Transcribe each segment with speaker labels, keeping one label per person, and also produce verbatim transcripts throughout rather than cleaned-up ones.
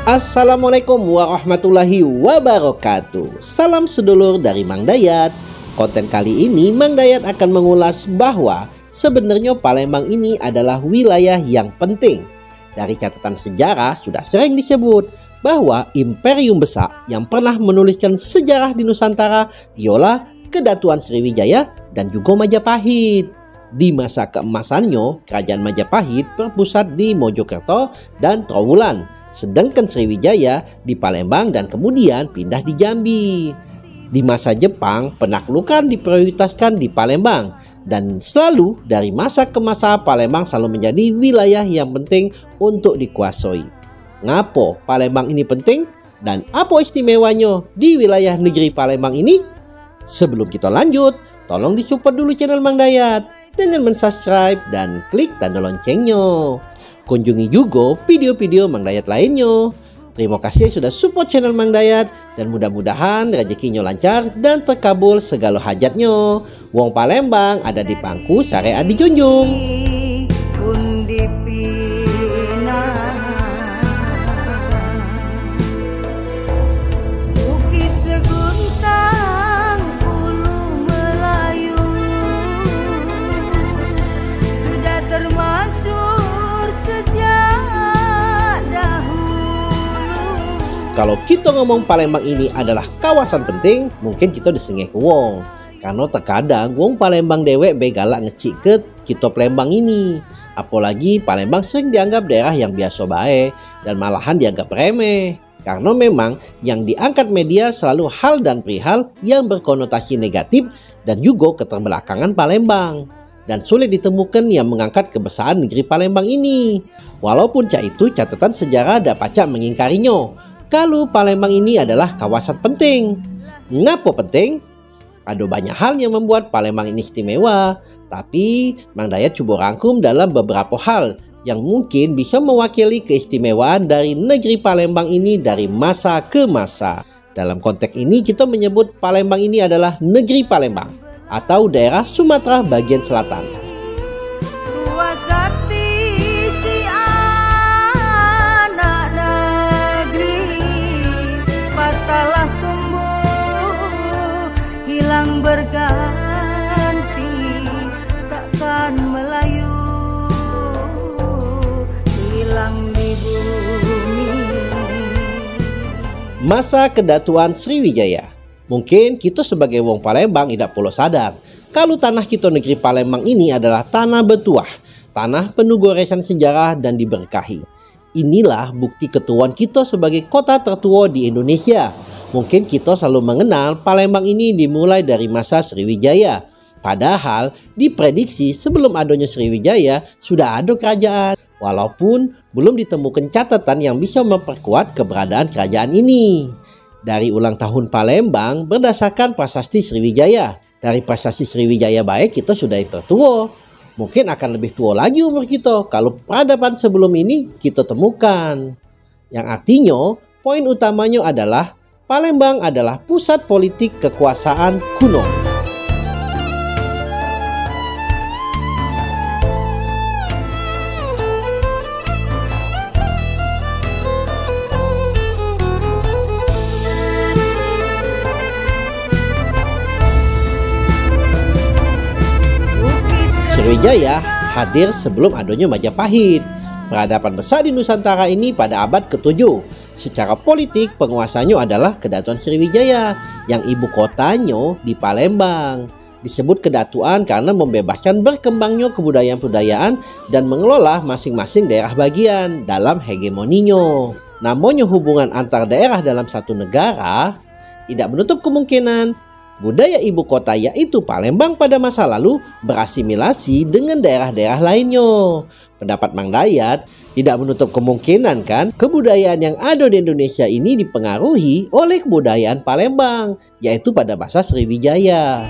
Speaker 1: Assalamualaikum warahmatullahi wabarakatuh. Salam sedulur dari Mang Dayat. Konten kali ini Mang Dayat akan mengulas bahwa sebenarnya Palembang ini adalah wilayah yang penting. Dari catatan sejarah sudah sering disebut bahwa Imperium Besar yang pernah menuliskan sejarah di Nusantara ialah Kedatuan Sriwijaya dan juga Majapahit. Di masa keemasannya, Kerajaan Majapahit berpusat di Mojokerto dan Trowulan, sedangkan Sriwijaya di Palembang dan kemudian pindah di Jambi. Di masa Jepang, penaklukan diprioritaskan di Palembang, dan selalu dari masa ke masa Palembang selalu menjadi wilayah yang penting untuk dikuasai. Ngapo Palembang ini penting dan apa istimewanya di wilayah negeri Palembang ini? Sebelum kita lanjut, tolong disupport dulu channel Mang Dayat dengan mensubscribe dan klik tanda loncengnya. Kunjungi juga video-video Mang Dayat lainnya. Terima kasih sudah support channel Mang Dayat dan mudah-mudahan rezekinya lancar dan terkabul segala hajatnya. Wong Palembang ada di pangku syariat dijunjung. Kalau kita ngomong Palembang ini adalah kawasan penting, mungkin kita disengih wong. Karena terkadang wong Palembang dewek begalak ngecik ke kita Palembang ini. Apalagi Palembang sering dianggap daerah yang biasa baik dan malahan dianggap remeh. Karena memang yang diangkat media selalu hal dan perihal yang berkonotasi negatif dan juga keterbelakangan Palembang. Dan sulit ditemukan yang mengangkat kebesaran negeri Palembang ini. Walaupun cak itu catatan sejarah ada pacak mengingkarinya. Kalau Palembang ini adalah kawasan penting. Ngapa penting? Ada banyak hal yang membuat Palembang ini istimewa. Tapi Mang Dayat coba rangkum dalam beberapa hal yang mungkin bisa mewakili keistimewaan dari negeri Palembang ini dari masa ke masa. Dalam konteks ini kita menyebut Palembang ini adalah negeri Palembang atau daerah Sumatera bagian selatan.
Speaker 2: Berganti takkan melayu, hilang di bumi.
Speaker 1: Masa Kedatuan Sriwijaya. Mungkin kita sebagai wong Palembang tidak perlu sadar kalau tanah kita negeri Palembang ini adalah tanah bertuah, tanah penuh goresan sejarah dan diberkahi. Inilah bukti ketuaan kita sebagai kota tertua di Indonesia. Mungkin kita selalu mengenal Palembang ini dimulai dari masa Sriwijaya. Padahal diprediksi sebelum adanya Sriwijaya sudah ada kerajaan. Walaupun belum ditemukan catatan yang bisa memperkuat keberadaan kerajaan ini. Dari ulang tahun Palembang berdasarkan prasasti Sriwijaya. Dari prasasti Sriwijaya baik kita sudah yang tertua. Mungkin akan lebih tua lagi umur kita kalau peradaban sebelum ini kita temukan. Yang artinya poin utamanya adalah Palembang adalah pusat politik kekuasaan kuno. Sriwijaya hadir sebelum adanya Majapahit. Peradaban besar di Nusantara ini pada abad ketujuh. Secara politik penguasanya adalah Kedatuan Sriwijaya yang ibu kotanya di Palembang. Disebut kedatuan karena membebaskan berkembangnya kebudayaan-budayaan dan mengelola masing-masing daerah bagian dalam hegemoninya. Namanya hubungan antar daerah dalam satu negara tidak menutup kemungkinan budaya ibu kota yaitu Palembang pada masa lalu berasimilasi dengan daerah-daerah lainnya. Pendapat Mang Dayat tidak menutup kemungkinan kan kebudayaan yang ada di Indonesia ini dipengaruhi oleh kebudayaan Palembang yaitu pada masa Sriwijaya.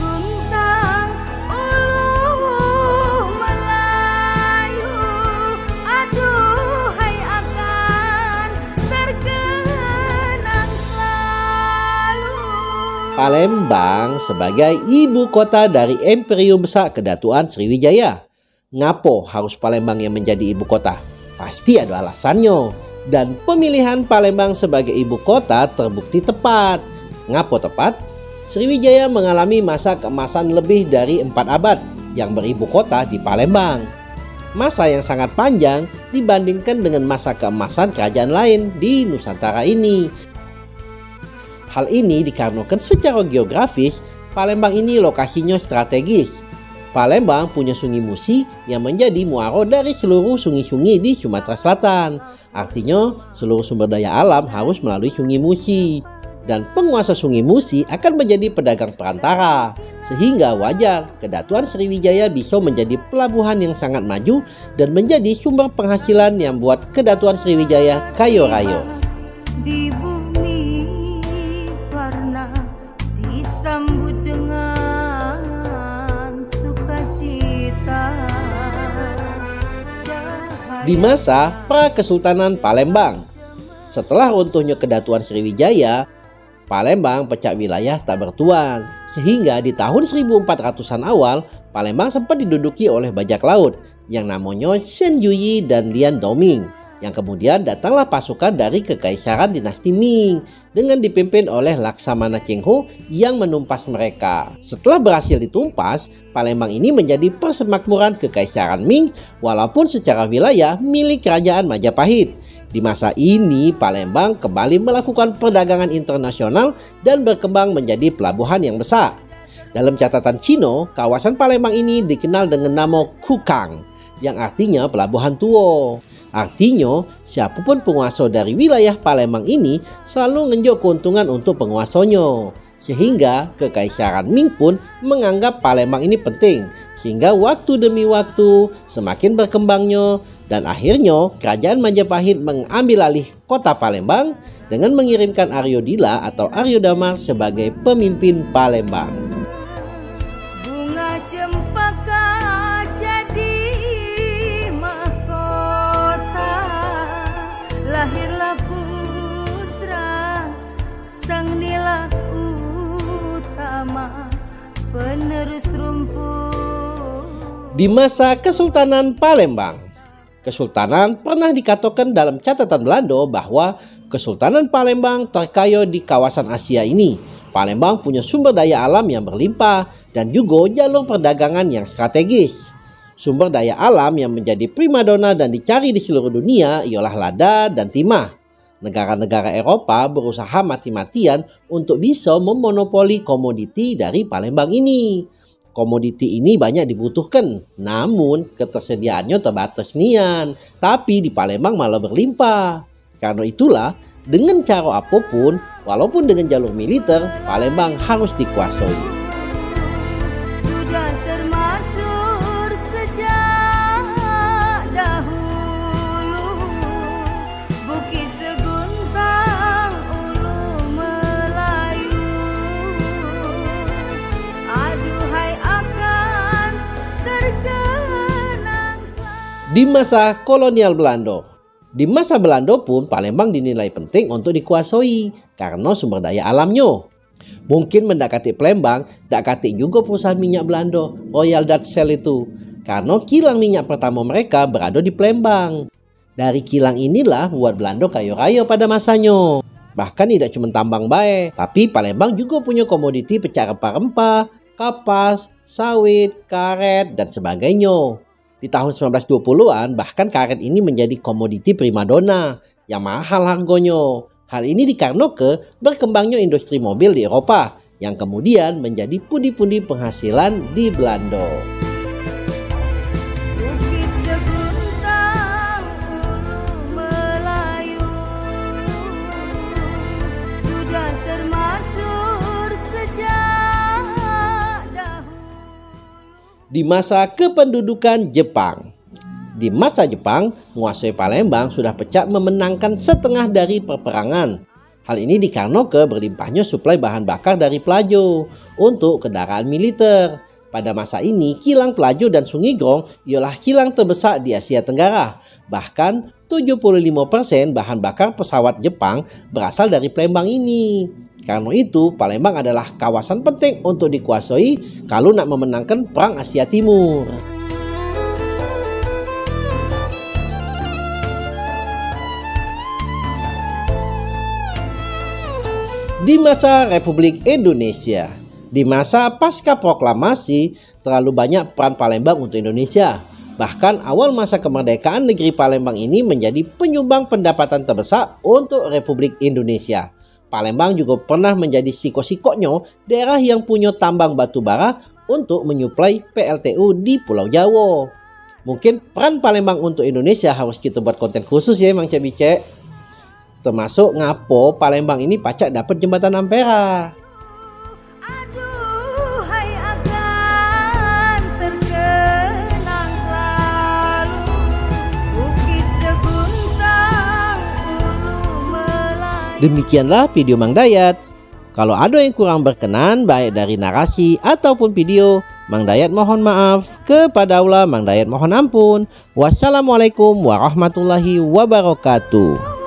Speaker 1: Palembang sebagai ibu kota dari Imperium Besar Kedatuan Sriwijaya. Ngapo harus Palembang yang menjadi ibu kota? Pasti ada alasannya. Dan pemilihan Palembang sebagai ibu kota terbukti tepat. Ngapo tepat? Sriwijaya mengalami masa keemasan lebih dari empat abad yang beribu kota di Palembang. Masa yang sangat panjang dibandingkan dengan masa keemasan kerajaan lain di Nusantara ini. Hal ini dikarenakan secara geografis Palembang ini lokasinya strategis. Palembang punya Sungai Musi yang menjadi muaro dari seluruh sungai-sungai di Sumatera Selatan. Artinya seluruh sumber daya alam harus melalui Sungai Musi. Dan penguasa Sungai Musi akan menjadi pedagang perantara. Sehingga wajar Kedatuan Sriwijaya bisa menjadi pelabuhan yang sangat maju dan menjadi sumber penghasilan yang buat Kedatuan Sriwijaya kaya raya.
Speaker 2: Di bumi warna disambut dengan sukacita.
Speaker 1: Di masa Prakesultanan Palembang, setelah runtuhnya Kedatuan Sriwijaya, Palembang pecah wilayah tak bertuan, sehingga di tahun seribu empat ratusan awal Palembang sempat diduduki oleh bajak laut yang namanya Shen Yuyi dan Lian Doming, yang kemudian datanglah pasukan dari Kekaisaran dinasti Ming dengan dipimpin oleh Laksamana Cheng Ho yang menumpas mereka. Setelah berhasil ditumpas, Palembang ini menjadi persemakmuran Kekaisaran Ming walaupun secara wilayah milik Kerajaan Majapahit. Di masa ini Palembang kembali melakukan perdagangan internasional dan berkembang menjadi pelabuhan yang besar. Dalam catatan Cina, kawasan Palembang ini dikenal dengan nama Kukang, yang artinya pelabuhan tua. Artinya siapapun penguasa dari wilayah Palembang ini selalu ngenjuk keuntungan untuk penguasanya. Sehingga Kekaisaran Ming pun menganggap Palembang ini penting. Sehingga waktu demi waktu semakin berkembangnya, dan akhirnya Kerajaan Majapahit mengambil alih kota Palembang dengan mengirimkan Aryo Dila atau Aryo Damar sebagai pemimpin Palembang.
Speaker 2: Bunga cempaka jadi mahkota, lahirlah putra sang nila utama penerus rumput.
Speaker 1: Di masa Kesultanan Palembang, Kesultanan pernah dikatakan dalam catatan Belanda bahwa Kesultanan Palembang terkaya di kawasan Asia ini. Palembang punya sumber daya alam yang berlimpah dan juga jalur perdagangan yang strategis. Sumber daya alam yang menjadi primadona dan dicari di seluruh dunia ialah lada dan timah. Negara-negara Eropa berusaha mati-matian untuk bisa memonopoli komoditi dari Palembang ini. Komoditi ini banyak dibutuhkan, namun ketersediaannya terbatas nian. Tapi di Palembang malah berlimpah. Karena itulah, dengan cara apapun, walaupun dengan jalur militer, Palembang harus dikuasai.
Speaker 2: Sudah termasyhur sejak dahulu, Bukit Seguntang Ulu Melayu. Aduhai akan terkenang.
Speaker 1: Di masa kolonial Belanda, di masa Belanda pun Palembang dinilai penting untuk dikuasai karena sumber daya alamnya. Mungkin mendekati Palembang, dekati juga perusahaan minyak Belanda, Royal Dutch Shell itu. Karena kilang minyak pertama mereka berada di Palembang. Dari kilang inilah buat Belanda kaya raya pada masanya. Bahkan tidak cuma tambang baik, tapi Palembang juga punya komoditi pecah rempah-rempah, kapas, sawit, karet, dan sebagainya. Di tahun sembilan belas dua puluhan bahkan karet ini menjadi komoditi primadona yang mahal harganya. Hal ini dikarenakan berkembangnya industri mobil di Eropa yang kemudian menjadi pundi-pundi penghasilan di Belanda.
Speaker 2: Bukit Seguntang Ulu Melayu sudah termasyhur sejak dahulu.
Speaker 1: Di masa kependudukan Jepang. Di masa Jepang, menguasai Palembang sudah pecah memenangkan setengah dari peperangan. Hal ini dikarenakan berlimpahnya suplai bahan bakar dari Pelajo untuk kendaraan militer. Pada masa ini, kilang Pelajo dan Sungai Grong ialah kilang terbesar di Asia Tenggara. Bahkan tujuh puluh lima persen bahan bakar pesawat Jepang berasal dari Palembang ini. Karena itu, Palembang adalah kawasan penting untuk dikuasai kalau nak memenangkan Perang Asia Timur. Di masa Republik Indonesia, di masa pasca proklamasi, terlalu banyak peran Palembang untuk Indonesia. Bahkan awal masa kemerdekaan negeri Palembang ini menjadi penyumbang pendapatan terbesar untuk Republik Indonesia. Palembang juga pernah menjadi siko-sikonya daerah yang punya tambang batu bara untuk menyuplai P L T U di Pulau Jawa. Mungkin peran Palembang untuk Indonesia harus kita buat konten khusus ya Mang Cek Bicek. Termasuk ngapo Palembang ini pacak dapat jembatan Ampera.
Speaker 2: Aduhai akan terkenang selalu Bukit Seguntang Ulu Melayu.
Speaker 1: Demikianlah video Mang Dayat. Kalau ada yang kurang berkenan baik dari narasi ataupun video, Mang Dayat mohon maaf. Kepada Allah Mang Dayat mohon ampun. Wassalamualaikum warahmatullahi wabarakatuh.